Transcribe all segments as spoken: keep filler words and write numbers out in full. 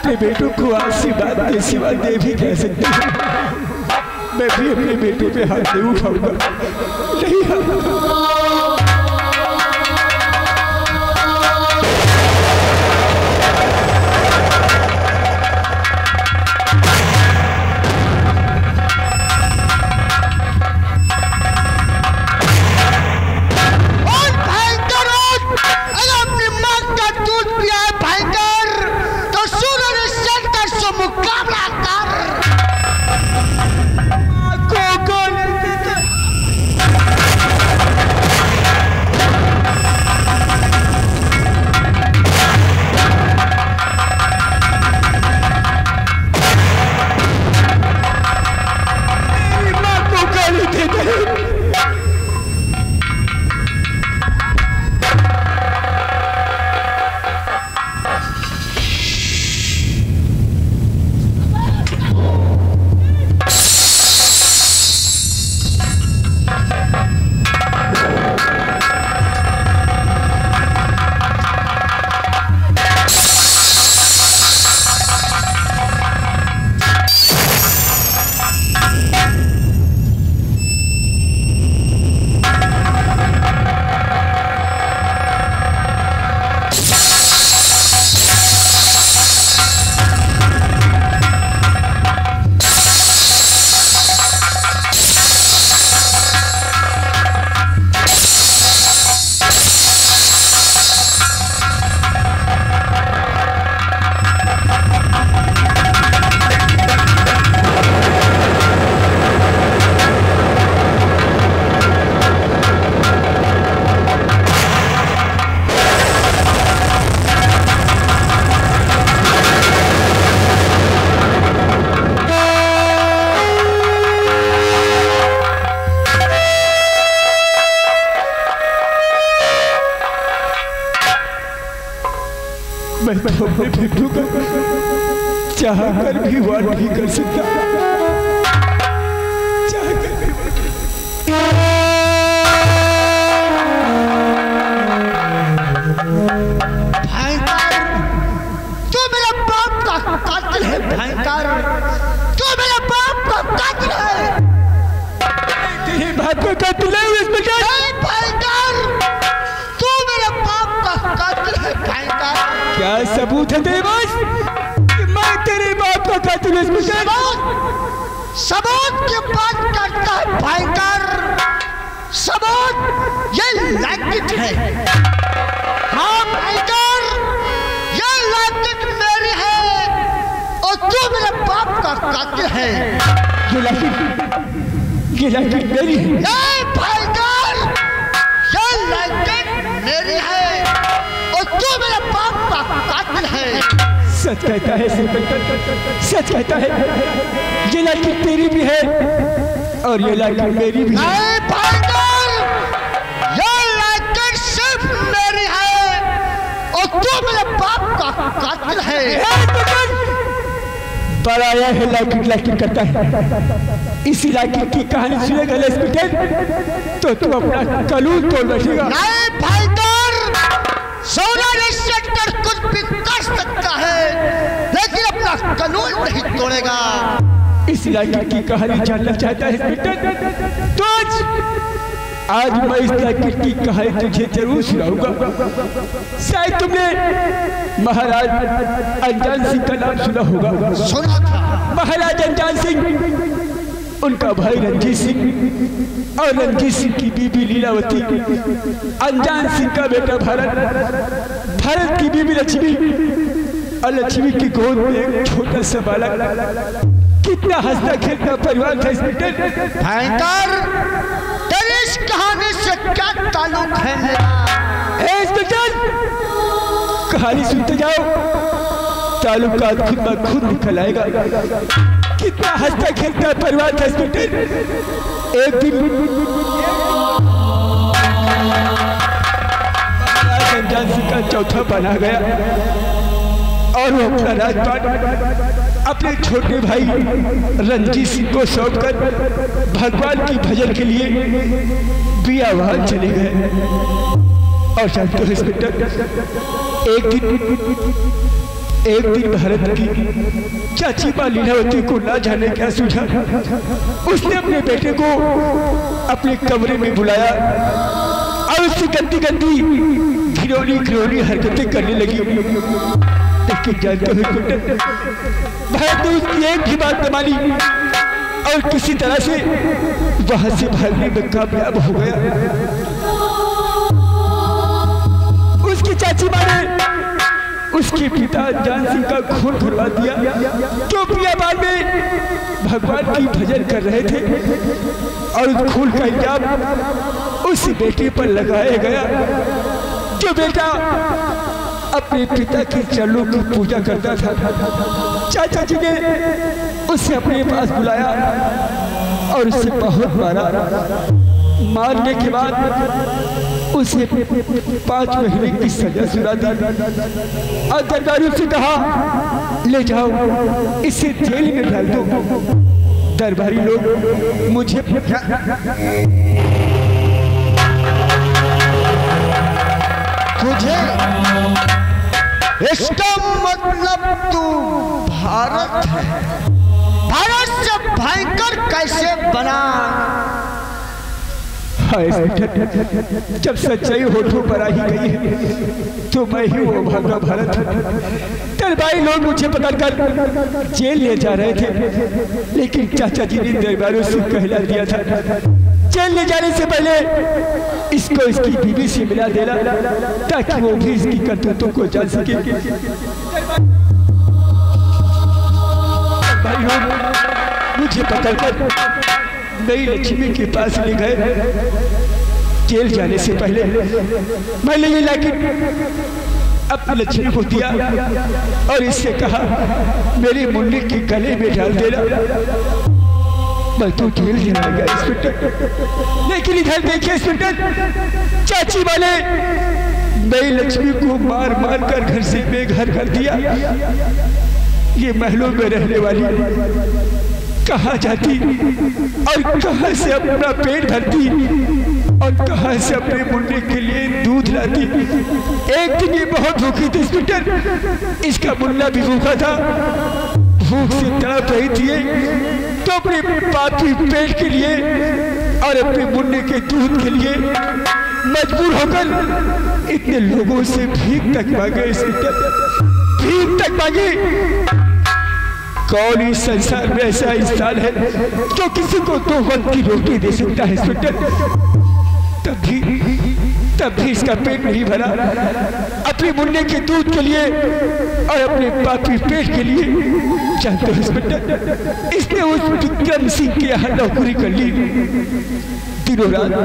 अपने बेटों को आशीर्वाद के सिवा दे भी कह सकते हैं। मैं भी अपने बेटों पे हाथ नहीं उठाऊंगा। नहीं मैं तो अपने बेटों का चाह कर भी वार नहीं कर सकता। चाह कर भी भयंकर, तू मेरे बाप का कातिल है। भयंकर, तू मेरे बाप का कातिल है। तेरे बाप का कातिल है इंस्पेक्टर। भयंकर, तू मेरे बाप का कातिल है। भयंकर, क्या सबूत है तेरे पास कि मैं तेरे बाप का कातिल हूं? सबूत सबूत की बात करता है भयंकर। सबूत ये लैकेट है। हाँ भयंकर, ये लैकेट मेरी है और तू मेरे बाप का कातिल है। ये लैकेट ये लैकेट मेरी है। ये भयंकर, ये लैकेट मेरी है और तू मेरे बाप का कातिल है। सच कहता है इंस्पेक्टर, सच कहता है। ये लैकेट तेरी भी है और ये लैकेट मेरी भी है। नहीं भयंकर, ये लैकेट सिर्फ मेरी है और तू मेरे बाप का कातिल है। पराया है लैकेट लैकेट करता है। इसी लैकेट की कहानी सुनेगा इंस्पेक्टर तो तू अपना कलूल तोड़ बैठेगा। नहीं भयंकर, सोना इंस्पेक्टर कुछ भी कर सकता है लेकिन अपना कानून नहीं तोड़ेगा। इस लैकेट की कहानी जानना चाहता है इंस्पेक्टर तो आज आज मैं इस लैकेट की कहानी तुझे जरूर सुनाऊंगा। शायद तुमने महाराज अनजान सिंह का नाम सुना होगा। सुना था। महाराज अनजान सिंह, उनका भाई रंजीत सिंह और रंजीत सिंह की बीबी लीलावती, अनजान सिंह का बेटा भारत, भारत की बीबी लक्ष्मी और लक्ष्मी की गोद में एक छोटा सा बालक। कितना हंसता खेलता परिवार था इंस्पेक्टर। भयंकर, तेरी इस कहानी से क्या ताल्लुक है मेरा? इंस्पेक्टर, कहानी सुनते जाओ, ताल्लुकात खुद ब खुद निकल आएगा। कितना हंसता खेलता परिवार था इंस्पेक्टर। एक दिन अनजान सिंह का चौथा बना गया और वो अपना राजपाट अपने छोटे भाई रंजीत सिंह को सौंप कर भगवान की भजन के लिए बियावान चले गए। और जानते हो इंस्पेक्टर, एक दिन एक दिन भरत की चाची माँ लीलावती को ना जाने क्या सूझा, उसने अपने बेटे को अपने कमरे में बुलाया और उससे गंदी गंदी घिनौनी घिनौनी हरकतें करने लगी। लेकिन जानते हुए कुंडन, भरत ने उसकी एक भी बात न मानी और किसी तरह से वहां से भागने में कामयाब हो गया। उसकी चाची माँ ने उसके पिता जान सिंह का खून खुलवा दिया, जो पियाबाद में भगवान की भजन कर रहे थे, और उस खून का इल्जाम उस बेटे पर लगाया गया, जो बेटा अपने पिता के चरणों की पूजा करता था। चाचा जी ने उसे अपने पास बुलाया और उसे बहुत मारा। मारने के बाद उसे पांच महीने की सजा सुना दी और दरबारियों से कहा, ले जाओ इसे जेल में डाल दो। दरबारी लोग मुझे तुझे इसका मतलब तू भारत है, भारत से भयंकर कैसे बना? जब सच्चाई होठों पर आ ही गई है तो मैं ही वो भागा भारत। दरबारी लोग मुझे पकड़कर जेल ले जा रहे थे, लेकिन चाचा जी ने दरबारियों से कहला दिया था, जेल ले जाने से पहले इसको इसकी बीवी से मिला देना, ताकि वो भी इसकी करतूतों को जान सके। दरबारी लोग मुझे पकड़कर नई लक्ष्मी के पास ले गए। जेल जाने से पहले मैंने ये लैकेट अपनी लक्ष्मी को दिया और इससे कहा, मेरे मुन्ने के गले में डाल देना, मैं तो जेल जाएगा इंस्पेक्टर। लेकिन इधर देखिए इंस्पेक्टर, चाची वाले नई लक्ष्मी को मार मार कर घर से बेघर कर दिया। ये महलों में रहने वाली कहाँ जाती और कहाँ से अपना पेट भरती और कहाँ से अपने मुन्ने के लिए दूध लाती। एक दिन ये बहुत भूखी थी इंस्पेक्टर, इसका मुन्ना भी भूखा था, भूख से तड़प रही थी, तो अपने पापी पेट के लिए और अपने मुन्ने के दूध के लिए मजबूर होकर इतने लोगों से भीख तक मांगे इंस्पेक्टर, भीख तक मांगी। कौन इस संसार में ऐसा इंसान है जो किसी को दो वक्त की रोटी दे सकता है इंस्पेक्टर? तब भी तब भी इसका पेट नहीं भरा। अपने मुन्ने के दूध के लिए और अपने पापी पेट के लिए, जानते हो इंस्पेक्टर, इसने उस विक्रम सिंह के यहाँ नौकरी कर ली। दिनों रात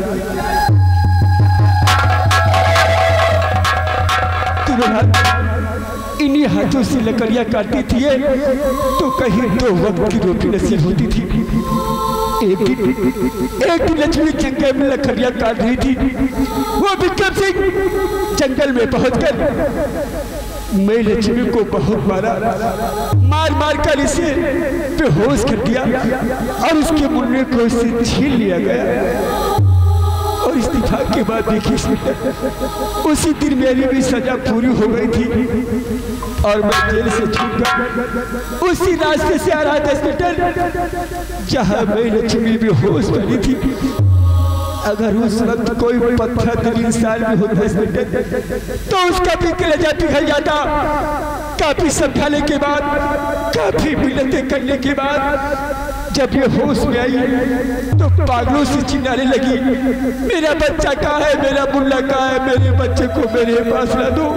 दिनों रात इन्हीं हाथों से लकड़ियां काटती थी, तो कहीं दो वक्त की रोटी नसीब होती थी। एक दिन एक दिन लक्ष्मी जंगल में लकड़ियां काट रही थी। वो विक्रम सिंह जंगल में पहुंचकर मैं लक्ष्मी को बहुत मारा, मार मार कर इसे बेहोश कर दिया और उसके मुन्ने को इससे छीन लिया गया। और इस्तीफा के बाद देखिए उसी दिन मेरी भी सजा पूरी हो गई थी और मैं जेल से छूट गया। उसी रास्ते से आ रहा था इंस्पेक्टर जहां मैं लक्ष्मी भी होश बनी थी। अगर उस वक्त कोई पत्थर दिल इंसान भी होता इंस्पेक्टर तो उसका भी कलेजा पिघल जाता। काफी समझाने के बाद, काफी मिन्नतें करने के बाद जब ये होश में आई तो पागलों से चिल्लाने लगी, मेरा बच्चा कहाँ है, मेरा मुन्ना कहाँ है, मेरे बच्चे को मेरे पास ला दो।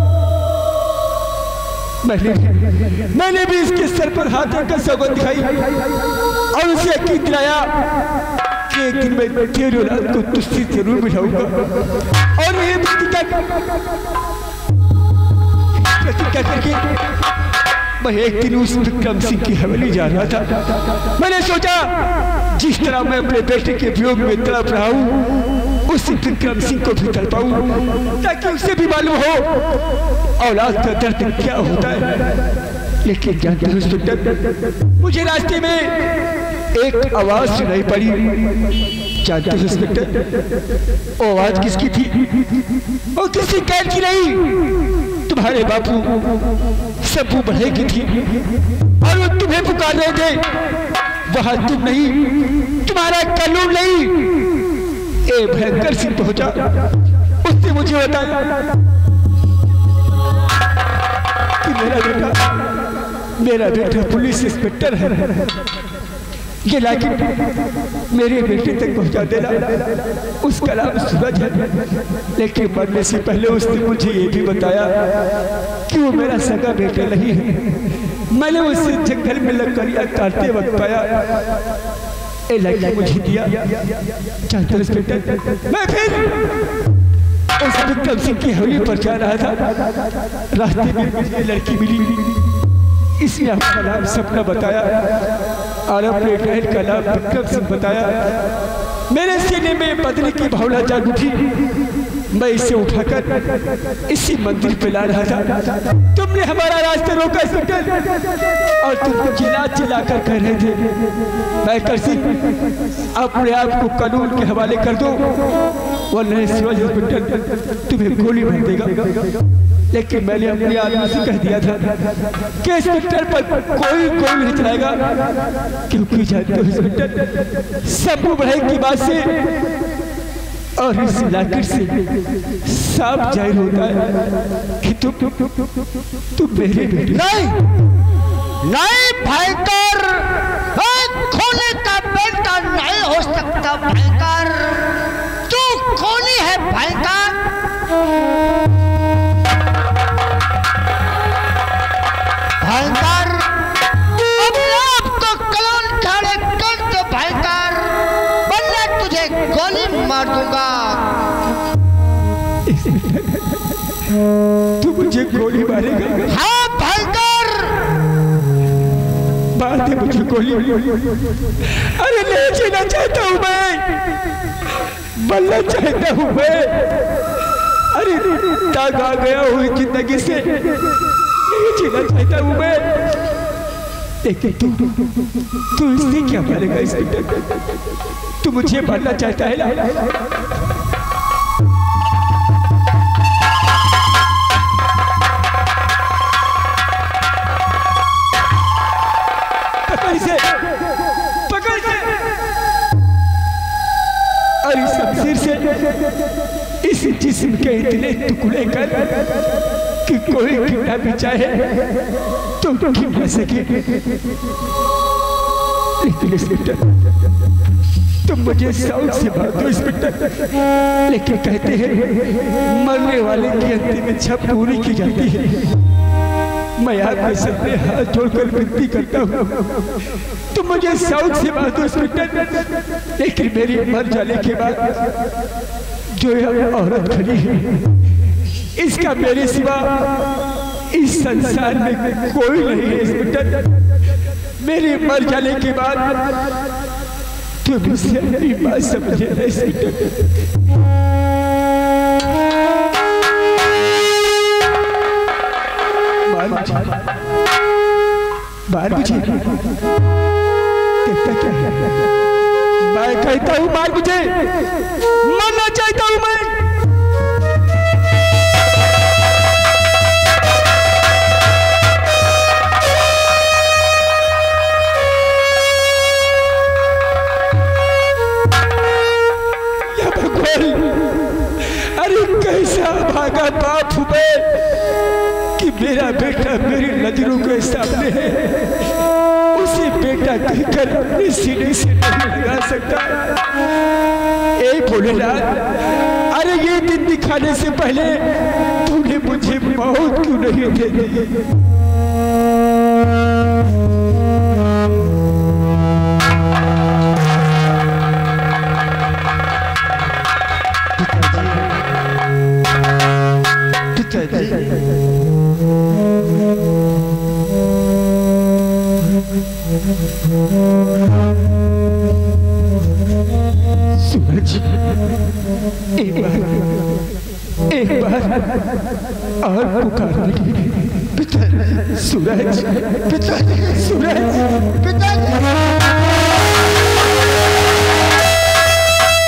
मैंने मैंने भी इसके सर पर हाथ रखकर सौगंध दिखाई और उसे यकीन दिलाया कि एक दिन मैं तेरी औलाद को तुझसे जरूर मिलाऊंगा। और ये प्रतिज्ञा करके मैं एक दिन उस विक्रम सिंह की हवेली जा रहा था। मैंने सोचा जिस तरह मैं अपने बेटे के वियोग में तड़प रहा हूँ, उस विक्रम सिंह को भी तड़पाऊं ताकि उसे भी मालूम हो औलाद का दर्द क्या होता है। लेकिन जानते हो इंस्पेक्टर, मुझे रास्ते में एक आवाज सुनाई पड़ी। जानते हो इंस्पेक्टर, वो आवाज किसकी थी? और किसी कैद की नहीं, तुम्हारे बापू सब्बू बढ़े की थी। और वो तुम्हें पुकार रहे थे, वहां तुम नहीं, तुम्हारा कानून नहीं। ए भयंकर सिंह पहुंचा, उसने मुझे बताया कि मेरा बेटा मेरा बेटा पुलिस इंस्पेक्टर है। ये लाकिन मेरे बेटे तक पहुंचा देना उसका नाम सूरज है। लेकिन मरने से पहले उसने मुझे ये भी बताया कि वो मेरा सगा बेटा नहीं है। मैंने उसे जंगल में लकड़ियां काटते वक्त पाया, ए लाइक मुझे दिया। जानते इंस्पेक्टर, मैं फिर उस विक्रम सिंह की हवेली पर जा रहा था। रास्ते में मुझे लड़की मिली, इसने अपना नाम सपना बताया और अपने बहन का नाम विक्रम सिंह बताया। मेरे सीने में बदले की भावना जाग उठी। मैं इसे उठाकर इसी मंदिर पे ला रहा था, तुमने हमारा रास्ता रोका इंस्पेक्टर, और तुम चिल्ला चिल्ला कर कह रहे थे, मैं कर सिंह अपने आप को कानून के हवाले कर दो वरना सूरज इंस्पेक्टर तुम्हें गोली मार देगा। लेकिन मैंने अपने आदमी से कह दिया था कि इंस्पेक्टर पर कोई कोई नहीं चलाएगा, क्योंकि जानते हो इंस्पेक्टर, सब्बू बढ़े की बात से और इस इलाके से साफ जाहिर होता है कि तुम तुम मेरे बेटे। नहीं नहीं भयंकर, खूनी का बेटा नहीं हो सकता भयंकर, तू खूनी है भयंकर। भयंकर अपने आप को कानून खड़े कर दो भयंकर, वरना तुझे गोली मार दूंगा। तू मुझे गोली मारेगा? हाँ भयंकर, मार दे मुझे गोली। अरे नहीं जीना चाहता हूँ मैं, मरना चाहता हूँ मैं। अरे तंग आ गया हुई जिंदगी से, नहीं जीना चाहता हूँ मैं। लेकिन तू तू इससे क्या मारेगा इंस्पेक्टर? तू मुझे मारना चाहता है ना? पकड़ से, पकड़ से, और इस शमशीर से इस जिस्म के इतने टुकड़े कर कि कोई गिरना भी चाहे तो गिर न सके। लेकिन इंस्पेक्टर, तुम मुझे शौक से मार दो इंस्पेक्टर, लेकिन कहते हैं मरने वाले की अंतिम इच्छा पूरी की जाती है। मैं आपके सामने हाथ जोड़कर विनती करता हूँ, तुम मुझे शौक से मार दो इंस्पेक्टर, लेकिन मेरी मर जाने के बाद जो यह औरत खड़ी है, इसका मेरे सिवा इस संसार में कोई नहीं है इंस्पेक्टर। मेरे मर जाने के बाद तुम इसे अपनी बात समझे इंस्पेक्टर। मार मुझे, कहता क्या है? मैं कहता हूँ मार मुझे, मरना चाहता हूँ मैं। या भगवान, अरे कैसा भागा बाप हूँ मैं कि मेरा बेटा मेरी नजरों के सामने है, उसे बेटा कहकर अपने सीने से नहीं लगा सकता। ए भोलेनाथ, अरे ये दिन दिखाने से पहले तूने मुझे मौत क्यों नहीं दे दी? सूरज, एक बार एक बार और पुकार लगी। पिता, सूरज, पिता, सूरज, पिता।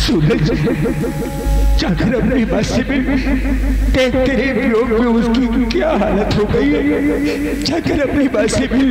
सूरज जाकर अपनी माँ से मिल, देख तेरे वियोग में उसकी क्या हालत हो गई है, जाकर अपनी माँ से मिल।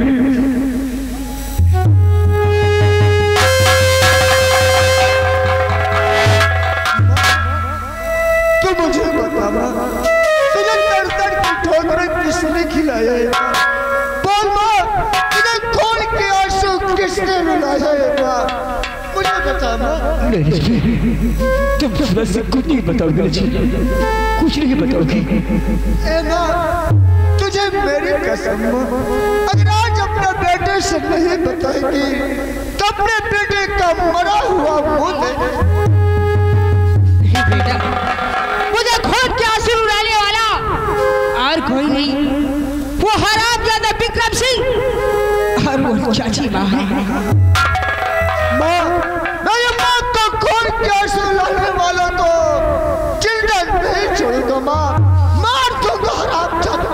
तो मुझे बता माँ, तुझे दर दर की ठोकरें किसने खिलाया है? बोल माँ, तुझे खून के आंसू किसने रुलाया है माँ? मुझे बता माँ। तुम सूरज से कुछ नहीं बताओगे लक्ष्मी, कुछ नहीं बताओगी। ए माँ, तुझे मेरी कसम माँ, अगर आज अपने बेटे से नहीं बताएगी तो अपने बेटे का मरा हुआ मुंह बेटा, मुझे खुद के आंसू रुलाने वाला और कोई नहीं, वो हरामजादा विक्रम सिंह और वो चाची माँ है। माँ, मेरी माँ को खून के आंसू लाने वालों को जिंदा नहीं छोड़ूंगा माँ, मार दूंगा हरामजादा।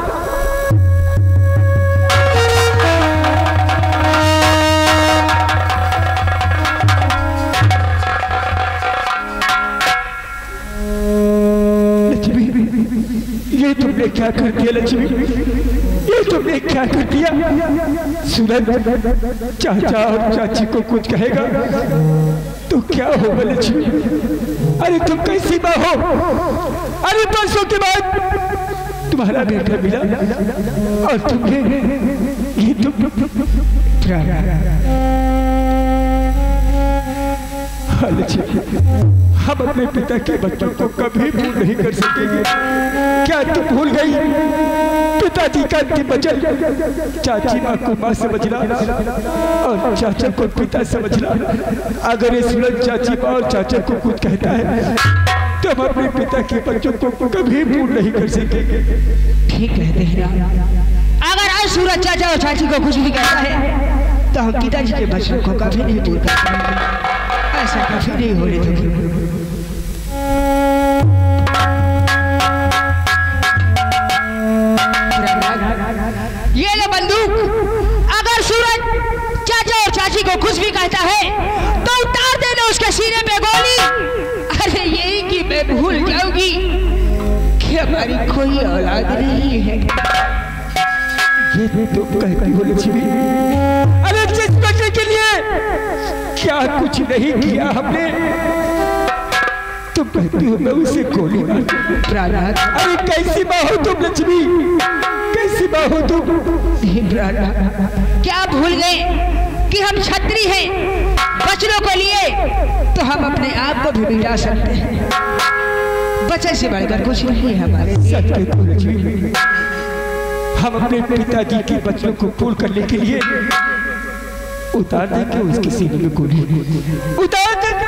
ये तुमने क्या कर दिया लक्ष्मी, ये तुमने क्या कर दिया? सूरज चाचा और चाची को कुछ कहेगा तो क्या होगा लक्ष्मी? अरे तुम कैसी माँ हो? अरे परसों के बाद तुम्हारा बेटा मिला और तुमने ये तुम हम अपने पिता के बच्चों को कभी भूल नहीं कर सकेंगे। क्या तुम भूल गई पिताजी का अंतिम वचन? चाची माँ को माँ समझना और चाचा को पिता समझना। अगर ये सूरज चाची माँ और चाचा को कुछ कहता है तो हम अपने पिता के बच्चों को कभी भूल नहीं कर सकेंगे। ठीक कहते हैं, अगर आज सूरज चाचा और चाची को कुछ भी कहता है तो हम पिताजी के बच्चों को कभी नहीं भूल कर सकेंगे। ऐसा कभी नहीं होने देंगे। ये ले बंदूक, अगर सूरज चाचा और चाची को कुछ भी कहता है तो उतार देना उसके सीने पे गोली। अरे यही कि मैं भूल जाऊंगी कि हमारी कोई औलाद नहीं है। ये तो कहती हो लक्ष्मी, अरे जिस बच्चे के लिए क्या कुछ नहीं किया हमने, तुम कहती हो मैं उसे गोली मार दूं। अरे कैसी माँ हो तुम लक्ष्मी, कैसी माँ हो तुम? क्या भूल गए कि हम छत्री हैं? बच्चों को लिए तो हम अपने आप को भी मिटा सकते हैं, बच्चे से बढ़कर कुछ नहीं है हमारे। सत्य तो लक्ष्मी, हम अपने पिताजी के बच्चों को पूर्ण करने के लिए उतार देंगे उसके सीने में गोली, उतार देंगे।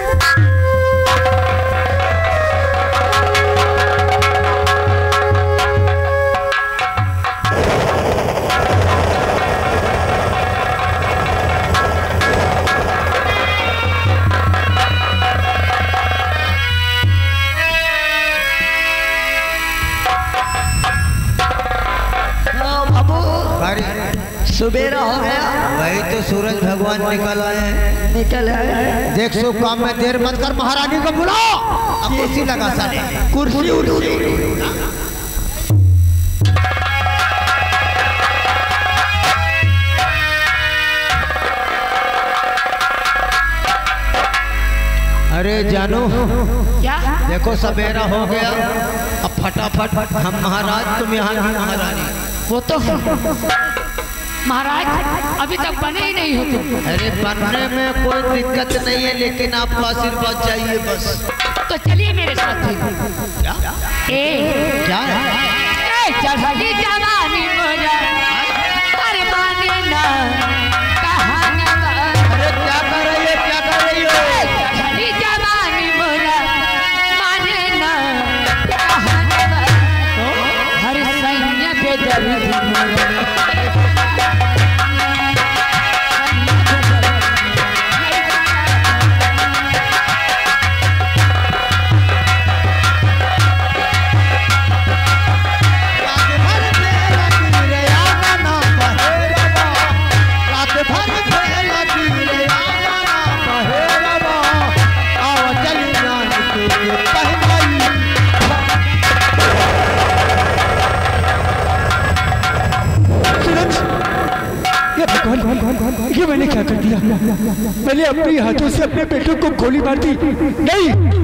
सुबेरा हो गया, वही तो सूरज भगवान निकल आए हैं। निकल आए। देख सो काम में देर मत कर, महारानी को बुलाओ। अब कुर्सी लगा साले, कुर्सी उठ अरे जानू, क्या? देखो सवेरा हो गया, अब फटाफट हम महाराज, तुम यहाँ की महारानी। वो तो महाराज अभी तक बने ही नहीं हो तुम। अरे बनने में कोई दिक्कत नहीं है, लेकिन आपको आशीर्वाद चाहिए बस। तो चलिए मेरे साथ। क्या ए क्या है? ए चढ़ी जवानी मोरा, अरे माने ना कहाना। अरे क्या कर रही है, क्या कर रही है? चढ़ी जवानी मोरा, माने ना कहाना। हर सैन्य पे दर्द भर ये मैंने क्या कर दिया? मैंने अपने हाथों से अपने बेटों को गोली मार दी। नहीं,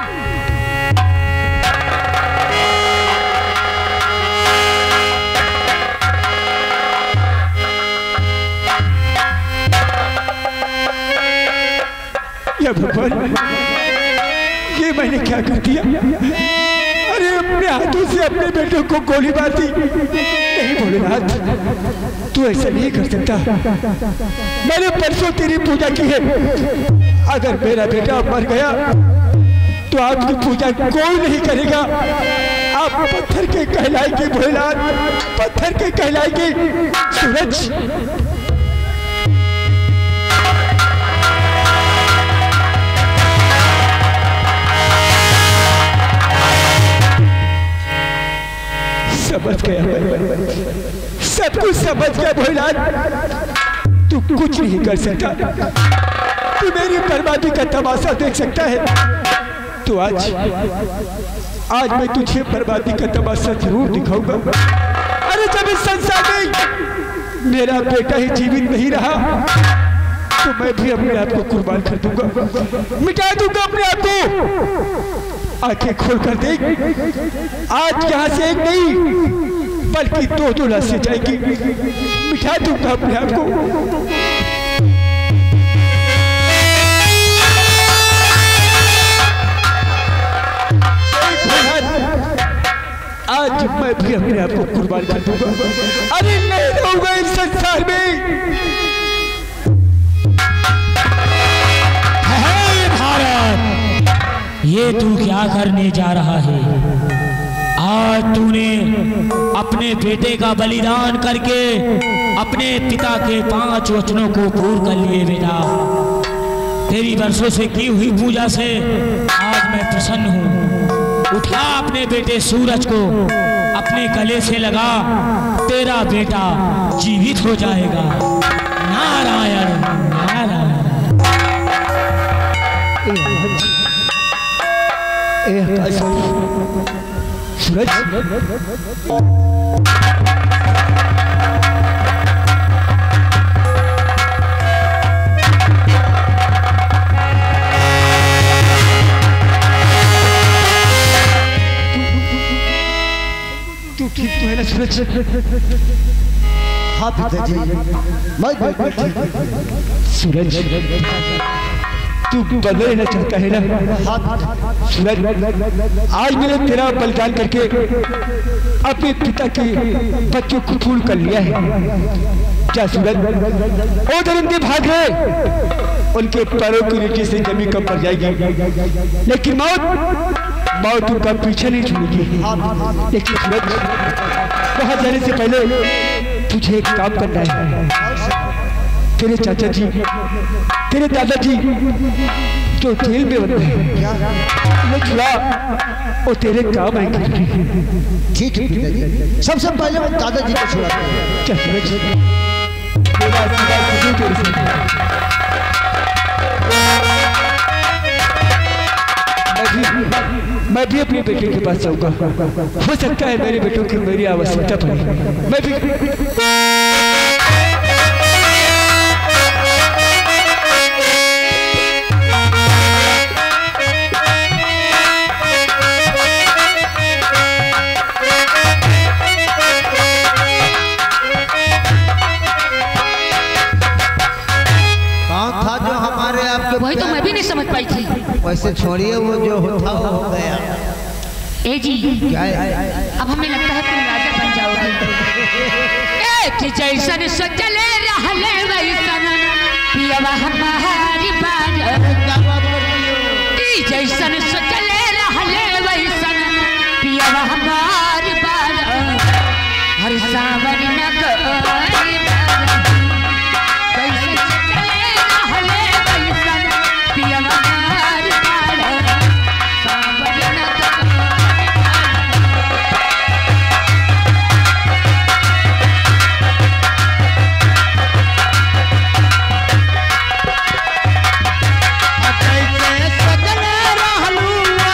या भगवान, ये मैंने क्या कर दिया? अरे अपने हाथों से अपने बेटों को गोली मार दी। नहीं भोलेनाथ, तू ऐसा नहीं कर सकता। मैंने परसों तेरी पूजा की है। अगर मेरा बेटा मर गया तो आपकी पूजा कोई नहीं करेगा। आप पत्थर के कहलाएगी भोलेनाथ, पत्थर के कहलाएगी। सूरज, समझ गया, सब कुछ समझ गया भोलेनाथ। तू कुछ नहीं कर सकता, तू मेरी बर्बादी का तमाशा देख सकता है। तो आज आज मैं तुझे बर्बादी का तमाशा जरूर दिखाऊंगा। अरे जब इस संसार में मेरा बेटा ही जीवित नहीं रहा तो मैं भी अपने आप को कुर्बान कर दूंगा, मिटा दूंगा अपने आप को। आंखें खोल कर देख, आज यहाँ से एक नहीं बल्कि दो दो लाशें जाएगी। मिटा दूंगा अपने आप को। आज मैं भी अपने आप को कुर्बान कर दूंगा। अरे नहीं रहूंगा इस संसार में। ये तू क्या करने जा रहा है? आज तूने अपने बेटे का बलिदान करके अपने पिता के पांच वचनों को पूर्ण कर लिए बेटा। तेरी वर्षों से की हुई पूजा से आज मैं प्रसन्न हूँ। उठा अपने बेटे सूरज को अपने गले से लगा, तेरा बेटा जीवित हो जाएगा। नारायण नारायण। सूरज, तू ठीक तो है ना सूरज? हाँ पिताजी, मैं बिल्कुल ठीक हूँ। सूरज, तू बदल लेना चाहता है ना? सूरज, आज मैंने तेरा बलिदान करके अपने पिता के बच्चों को फूल कर लिया है। क्या सूरज, ओ धर्म के भाग है, उनके पैरों के नीचे से जमीन कम पड़ जाएगी, लेकिन मौत मौत उनका पीछे नहीं छोड़ेगी। लेकिन सूरज, वहां जाने से पहले तुझे एक काम करना है। तेरे चाचा जी, तेरे दादाजी जो जेल में बंद है, छुड़ा और तेरे काम आएंगे। ठीक है पिताजी, सबसे पहले मैं दादाजी को छुड़ाता हूँ। क्या सूरज, मेरा आशीर्वाद तेरे साथ है। मैं भी अपने बेटे के पास जाऊंगा। हो सकता है मेरे बेटों की मेरी आवश्यकता पड़े। मैं भी वही तो मैं भी नहीं समझ पाई थी। वैसे छोड़िए, वो जो होता वो हो गया। ए जी, क्या है? अब हमें लगता है तुम राजा बन जाओगे। एक जैसन सोचले रहले वैसन पियवा हमारी बात, जैसन सोचले रहले वैसन पियवा हमारी बात। हर सावन न कोई सजने रहलू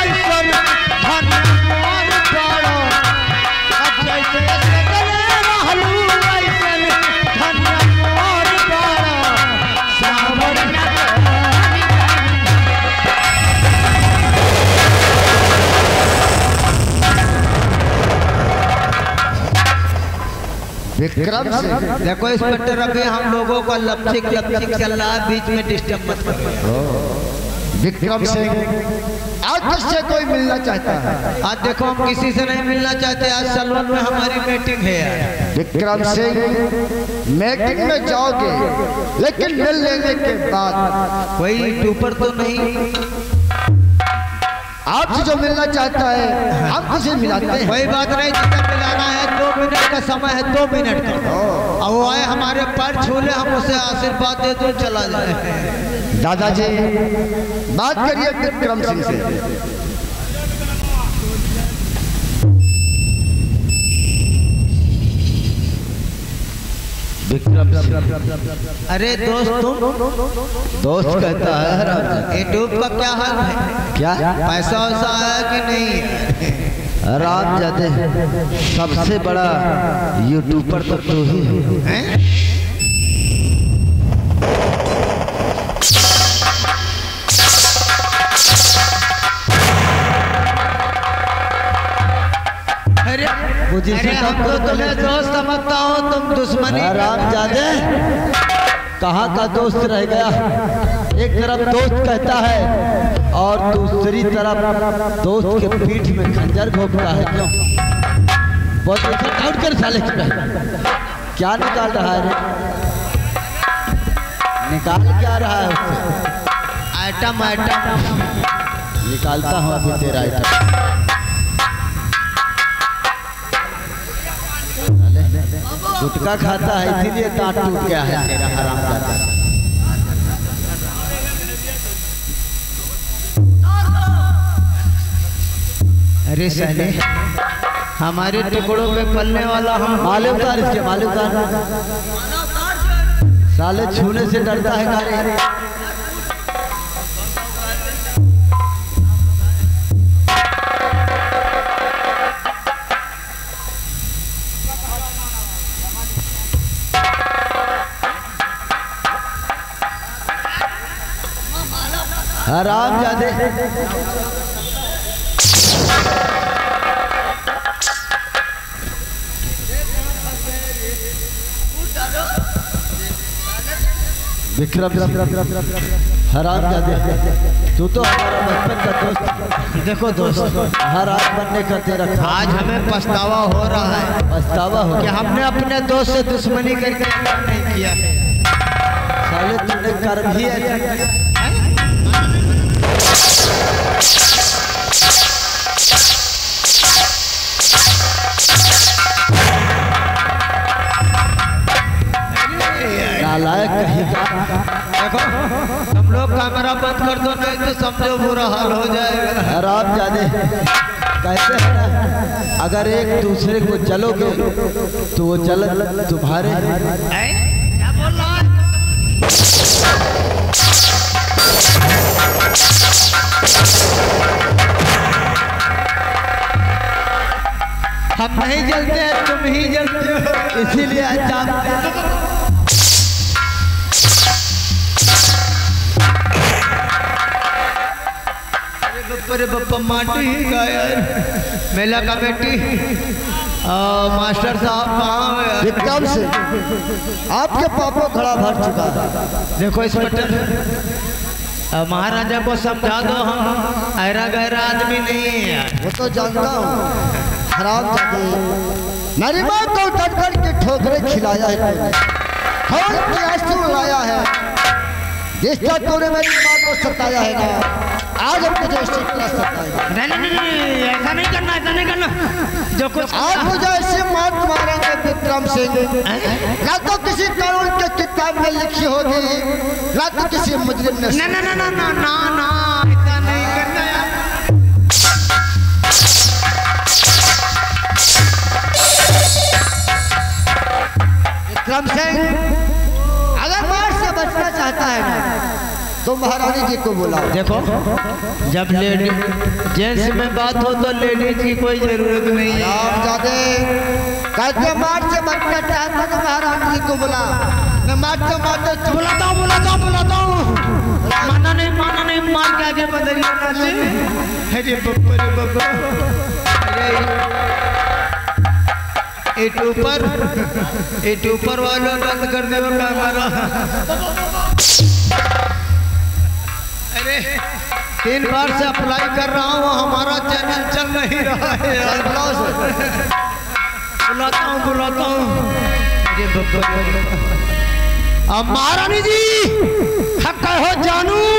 विक्रम सिंह। देखो इंस्पेक्टर, अभी हम लोगों का लपचिक लपचिक चल रहा है, बीच में डिस्टर्ब मत करो। विक्रम सिंह, आज किससे कोई मिलना चाहता है? आज देखो हम किसी से नहीं मिलना चाहते, आज सलवन में हमारी मीटिंग है यार। विक्रम सिंह, मीटिंग में जाओगे लेकिन मिल लेने के बाद कोई यूट्यूबर तो नहीं? आपसे जो मिलना चाहता है हम किसे मिलाते हैं। कोई बात नहीं, जितना मिलाना है दो मिनट का समय है, दो मिनट का। अब वो आए हमारे पैर छूले, हम उसे आशीर्वाद दे दो, चला जाए। दादाजी बात करिए विक्रम सिंह से। विक्रम, अरे दोस्त, तुम दोस्त कहता है यूट्यूब का क्या हाल है? क्या पैसा वैसा आया कि नहीं? राम जाते सबसे बड़ा यूट्यूबर तो तू ही है। अरे अरे हम तो तुम्हें दोस्त समझता हूँ, तुम दुश्मनी। राम जादे कहाँ का दोस्त रह गया? एक तरफ दोस्त कहता है और दूसरी तरफ दोस्त के पीठ में खंजर घोंपता है। क्यों? बहुत आउट कर साले क्या निकाल रहा है रे? निकाल क्या रहा है उससे? आइटम आइटम निकालता हूँ अभी तेरा आइटम। गुटखा खाता है इसीलिए दांत टूट गया है तेरा हरामजादा। अरे साले, हमारे टुकड़ों पे पलने वाला हम माले उतार इसके, माले उतार। साले छूने से डरता है गाड़ी। हराम जादे विक्रम, हराम जादे तू तो हमारा बचपन का दोस्त। देखो दोस्त, हर आज बनने का तेरा आज हमें पछतावा हो रहा है। पछतावा हो कि हमने अपने दोस्त से दुश्मनी करके काम नहीं किया है। साले तुमने कर्म ही ऐसा। नालायक कहीं का। देखो तुम लोग कैमरा बंद कर दो, नहीं तो समझो बुरा हाल हो जाएगा। हराम जादे कहते हैं ना, अगर एक दूसरे को जलोगे तो वो जलन तुम्हारे। क्या बोल रहा है? हम नहीं जलते हैं, तुम ही जलते हो, इसीलिए अच्छा अरे बप्पा माटी ही गाया। मेला कमेटी मास्टर साहब कहाँ है? विक्रम से आपके पापा खड़ा भर चुका है। देखो इंस्पेक्टर, महाराजा को समझा दो, हम ऐरा गहरा आदमी नहीं है यार। वो तो जानता हूँ। हराम जादे मेरी माँ को डट के ठोकरे खिलाया है तूने, खून के आंसू लाया है। जिस तरह तूने मेरी माँ को सताया है ना, आज हम तुझे इसी तरह सताएंगे। नहीं नहीं नहीं, ऐसा नहीं करना, ऐसा नहीं करना। जो कुछ आज मुझे ऐसे मार मारेंगे विक्रम सिंह, ना तो किसी कानून के किताब में लिखी होगी, ना तो किसी मुजरिम ने। ना ना ना ना ना ना ना, ऐसा नहीं करना यार। विक्रम सिंह अगर मार से बचना चाहता है ना, तो महारानी जी को बुलाओ। देखो, जब लेडी जेंट्स में बात हो तो लेडीज की कोई जरूरत नहीं है। राम जादे कहते मार से बचना चाहता तो महारानी जी को बुला। मैं मारते मारते बुलाता हूँ बुलाता हूँ बुलाता हूँ। माना नहीं माना नहीं, मार के आगे बदलिए। अरे बप्पा रे बप्पा, अरे यूट्यूबर यूट्यूबर वालों बंद कर दो कैमरा। अरे तीन बार से अप्लाई कर रहा हूँ, हमारा चैनल चल नहीं रहा है यार। बुलाता हूँ बुलाता हूँ। अब महारानी जी हक हो जानू